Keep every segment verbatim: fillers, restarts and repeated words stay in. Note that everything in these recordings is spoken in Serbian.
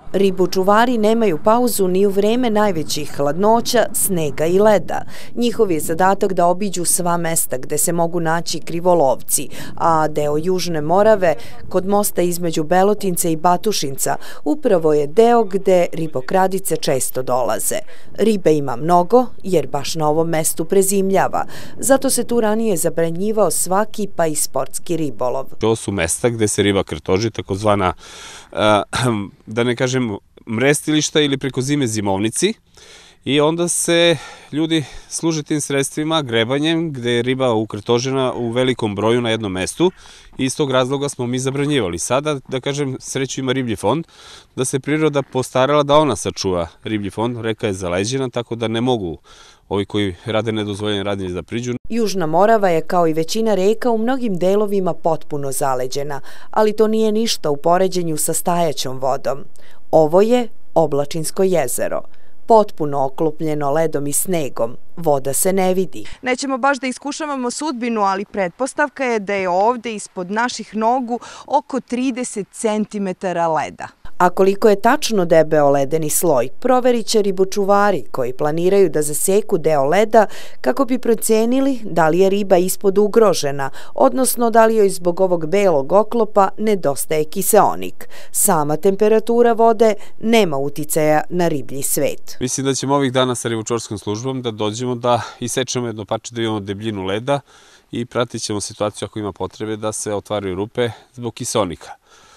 Ribočuvari nemaju pauzu ni u vreme najvećih hladnoća, snega i leda. Njihov je zadatak da obiđu sva mesta gde se mogu naći krivolovci, a deo Južne Morave, kod mosta između Belotinca i Batušinca, upravo je deo gde ribokradice često dolaze. Ribe ima mnogo, jer baš na ovom mestu prezimljava. Zato se tu ranije zabranjivao svaki pa i sportski ribolov. Ovo su mesta gde se riba krtoži, takozvana, da ne kažem, mrestilišta ili preko zime zimovnici, i onda se ljudi služe tim sredstvima, grebanjem, gde je riba ukrtožena u velikom broju na jednom mestu, i iz tog razloga smo mi zabranjivali. Sada, da kažem, sreću ima riblji fond, da se priroda postarala da ona sačuva riblji fond, reka je zaleđena, tako da ne mogu ovi koji rade nedozvoljene radnje da priđu. Južna Morava je, kao i većina reka, u mnogim delovima potpuno zaleđena, ali to nije ništa u poređenju sa stajaćom vodom. Ovo je Oblačinsko jezero, potpuno oklopljeno ledom i snegom. Voda se ne vidi. Nećemo baš da iskušavamo sudbinu, ali pretpostavka je da je ovde ispod naših nogu oko trideset centimetara leda. A koliko je tačno debeo ledeni sloj, proverit će ribočuvari koji planiraju da zaseku deo leda kako bi procenili da li je riba ispod ugrožena, odnosno da li joj zbog ovog belog oklopa nedostaje kiseonik. Sama temperatura vode nema uticaja na riblji svet. Mislim da ćemo ovih dana sa ribočuvarskom službom da dođemo da isečemo jedno parče, da imamo debljinu leda, i pratit ćemo situaciju ako ima potrebe da se otvaraju rupe zbog kiseonika.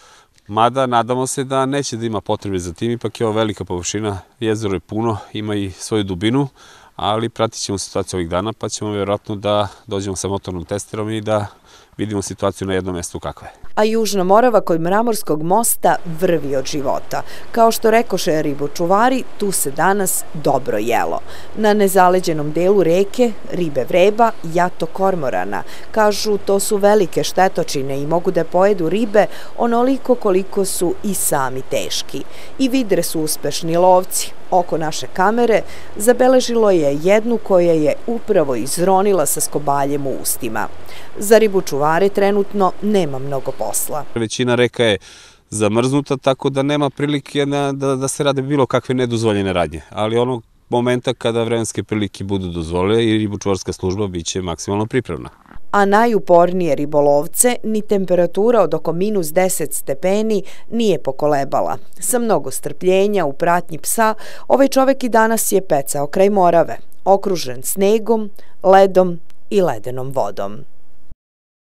Mada nadamo se da neće da ima potrebe za tim, ipak je ovo velika površina, jezero je puno, ima i svoju dubinu, ali pratit ćemo situaciju ovih dana, pa ćemo vjerojatno da dođemo sa motornom testerom i da vidimo situaciju na jednom mestu kakva je. A Južna Morava kod Mramorskog mosta vrvi od života. Kao što rekoše ribočuvari, tu se danas dobro jelo. Na nezaleđenom delu reke ribe vreba, jato kormorana. Kažu, to su velike štetočine i mogu da pojedu ribe onoliko koliko su i sami teški. I vidre su uspešni lovci. Oko naše kamere zabeležilo je jednu koja je upravo izronila sa skobaljem u ustima. Za ribočuvare trenutno nema mnogo posla. Većina reka je zamrznuta, tako da nema prilike da se rade bilo kakve nedozvoljene radnje. Ali onog momenta kada vremenske prilike budu dozvoljene, i ribočuvarska služba biće maksimalno pripravna. A najupornije ribolovce ni temperatura od oko minus deset stepeni nije pokolebala. Sa mnogo strpljenja u pratnji psa, ovaj čovek i danas je pecao kraj Morave, okružen snegom, ledom i ledenom vodom.